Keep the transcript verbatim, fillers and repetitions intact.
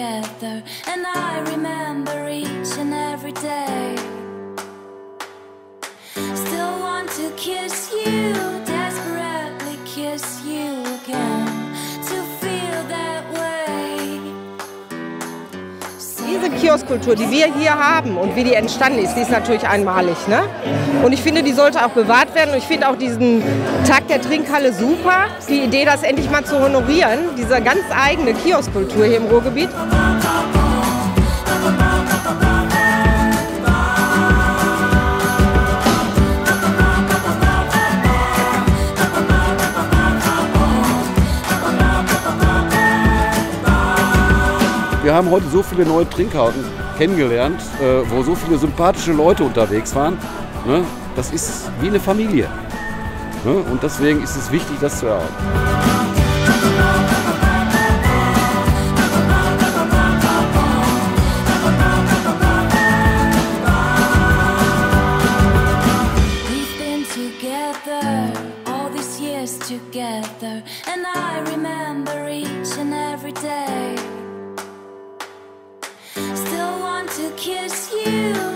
together, and I remember each and every day. Still want to kiss you, desperately kiss you again, to feel that way. Diese Kioskkultur, die wir hier haben und wie die entstanden ist, die ist natürlich einmalig, ne? Und ich finde, die sollte auch bewahrt werden. Und ich finde auch diesen Tag der Trinkhalle super. Die Idee, das endlich mal zu honorieren, diese ganz eigene Kioskkultur hier im Ruhrgebiet. Wir haben heute so viele neue Trinkhauten kennengelernt, äh, wo so viele sympathische Leute unterwegs waren. Ne? Das ist wie eine Familie. Ne? Und deswegen ist es wichtig, das zu erhalten. We've been together, all these years together, and I remember each and every day. Still want to kiss you.